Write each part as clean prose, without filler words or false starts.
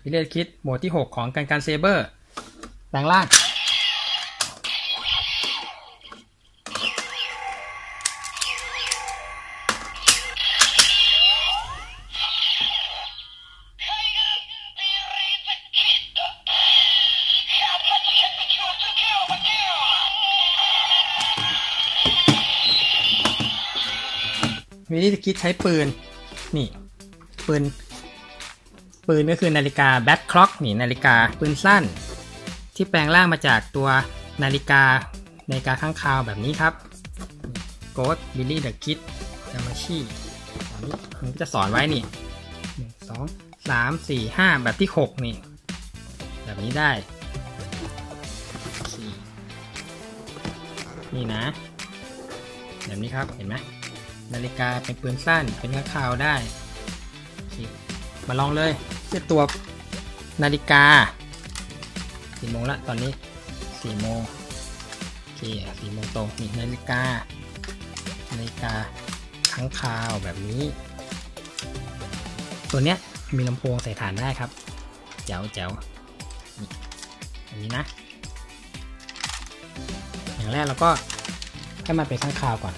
เรียกคิดโหมดที่6ของการเซเบอร์แปลงร่างวิธีคิดใช้ปืนนี่ปืนก็คือนาฬิกาแบทคล็อกนี่นาฬิกาปืนสั้นที่แปลงร่างมาจากตัวนาฬิกาข้างคาวแบบนี้ครับโกดบิลลี่เดอะคิดดามาชิตอนนี้ผมจะสอนไว้นี่1 2 3 4 5แบบที่6นี่แบบนี้ได้4นี่นะแบบนี้ครับเห็นไหมนาฬิกาเป็นปืนสั้นเป็นข้างคาวได้มาลองเลยเทียบตัวนาฬิกา4 โมงละตอนนี้4 โมงโอเค4 โมงตรงนี่นาฬิกาข้างคาวแบบนี้ตัวเนี้ยมีลำโพงใส่ฐานได้ครับแจ๋วนี่อันนี้นะอย่างแรกเราก็ให้มันเป็นข้างคาวก่อน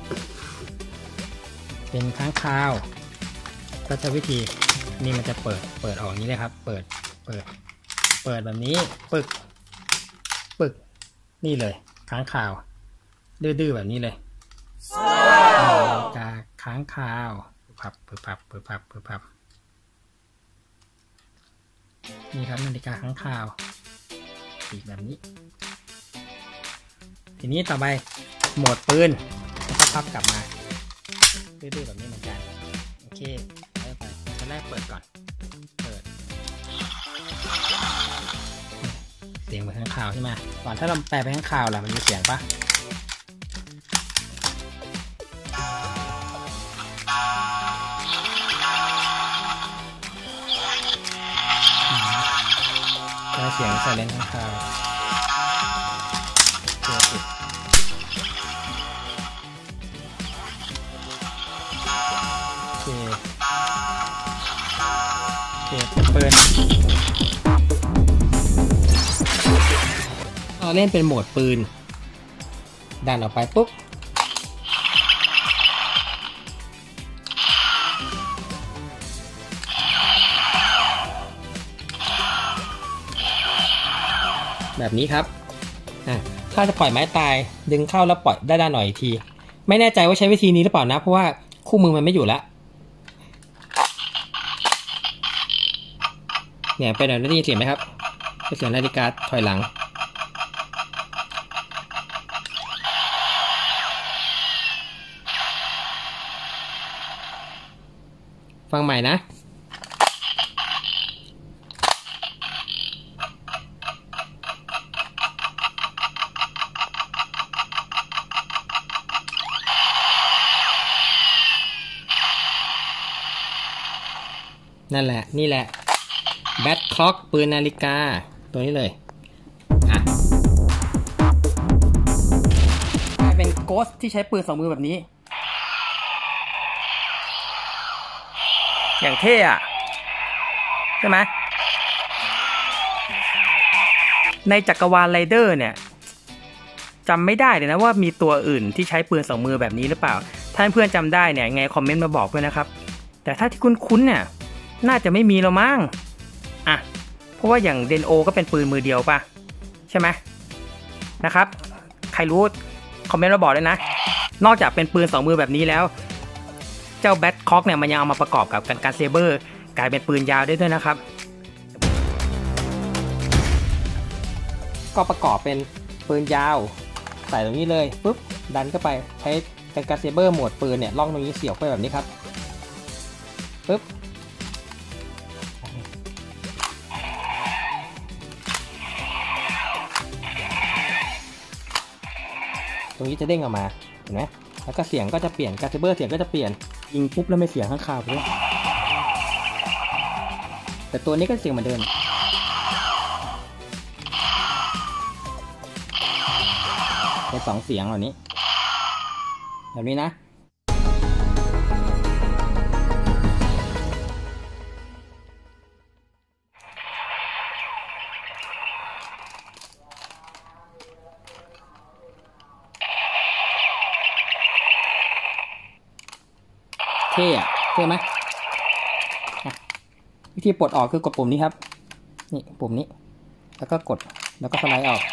เป็นข้างคาวก็จะวิธีนี่มันจะเปิดออกนี้เลยครับเปิดแบบนี้ปึกนี่เลยค้างคาวดื้อแบบนี้เลยนาฬิกาค้างคาวพับนี่ครับนาฬิกาค้างคาวอีกแบบนี้ทีนี้ต่อไปโหมดปืนแล้วก็พับกลับมาดื้อแบบนี้เหมือนกันโอเคไปตอนแรกเปิดก่อนเสียงเหมือนข้างคาวใช่ไหมก่อนถ้าเราแปลไปข้างคาวล่ะมันมีเสียงปะแล้วเสียงไซเลนข้างคาวตัวปิดโอเคปืนเราเล่นเป็นโหมดปืนดันออกไปปุ๊บแบบนี้ครับถ้าจะปล่อยไม้ตายดึงเข้าแล้วปล่อยได้ด้านหน่อยอีกทีไม่แน่ใจว่าใช้วิธีนี้หรือเปล่านะเพราะว่าคู่มือมันไม่อยู่แล้วเนี่ยไปไหนได้ยินเสียงไหมครับเป็นเสียงนาฬิกาถอยหลังฟังใหม่นะนั่นแหละนี่แหละแบทคล็อกปืนนาฬิกาตัวนี้เลยกลายเป็นโกสที่ใช้ปืน2 มือแบบนี้อย่างเท่อะใช่ไหมในจักรวาลไรเดอร์เนี่ยจำไม่ได้เลยนะว่ามีตัวอื่นที่ใช้ปืน2 มือแบบนี้หรือเปล่าถ้าเพื่อนจำได้เนี่ยไงคอมเมนต์มาบอกด้วยนะครับแต่ถ้าที่คุ้นๆเนี่ยน่าจะไม่มีแล้วมั้งเพราะว่าอย่างเดนโอก็เป็นปืนมือเดียวป่ะใช่ไหมนะครับใครรู้คอมเมนต์มาบอกด้วยนะนอกจากเป็นปืน2 มือแบบนี้แล้วเจ้าแบทคล็อกเนี่ยมันยังเอามาประกอบกับการเซเบอร์กลายเป็นปืนยาวได้ด้วยนะครับก็ประกอบเป็นปืนยาวใส่ตรงนี้เลยปุ๊บดันเข้าไปใช้การเซเบอร์โหมดปืนเนี่ยล่องตรงนี้เสียบไปแบบนี้ครับปุ๊บตรงนี้จะเด้งออกมาเห็นไหมแล้วก็เสียงก็จะเปลี่ยนการเซเบอร์เสียงก็จะเปลี่ยนยิงปุ๊บแล้วไม่เสียงข้างคาวไปด้วยแต่ตัวนี้ก็เสียงเหมือนเดิมเป็น2 เสียงเหล่านี้แบบนี้นะเท่อะเท่ไหมวิธีปลดออกคือกดปุ่มนี้ครับนี่ปุ่มนี้แล้วก็กดแล้วก็สไลด์ออก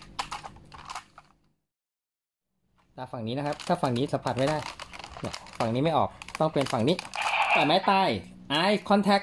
ตาฝั่งนี้นะครับถ้าฝั่งนี้สัมผัสไม่ได้เนี่ยฝั่งนี้ไม่ออกต้องเป็นฝั่งนี้แต่ไม้ตาย Eye Contact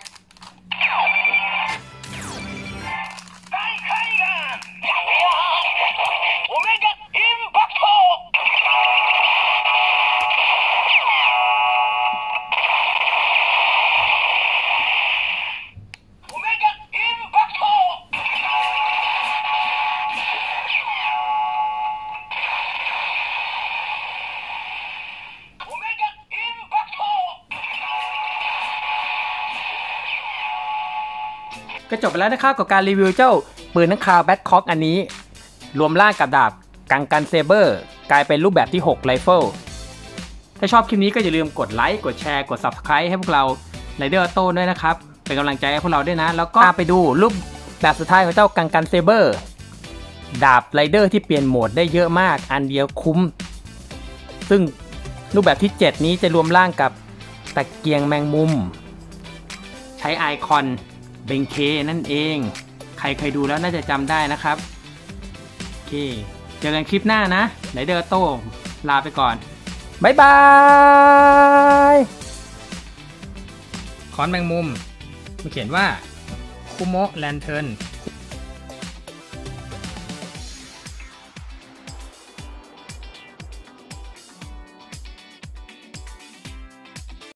ก็จบไปแล้วนะครับกับการรีวิวเจ้าปืนนังคาวแบทคอกอันนี้รวมร่างกับดาบกังกันเซเบอร์กลายเป็นรูปแบบที่6ไรเฟิลถ้าชอบคลิปนี้ก็อย่าลืมกดไลค์กดแชร์กด Subscribe ให้พวกเรา Rider Auto ด้วยนะครับเป็นกำลังใจให้พวกเราด้วยนะแล้วก็ไปดูรูปแบบสุดท้ายของเจ้ากังกันเซเบอร์ดาบไรเดอร์ที่เปลี่ยนโหมดได้เยอะมากอันเดียวคุ้มซึ่งรูปแบบที่7นี้จะรวมร่างกับตะเกียงแมงมุมใช้ไอคอนเบงเคนั่นเองใครเคยดูแล้วน่าจะจำได้นะครับโอเคเจอกันคลิปหน้านะไรเดอร์โต้ลาไปก่อนบ๊ายบายคอนแมงมุมมันเขียนว่าคุโมะแลนเทิร์น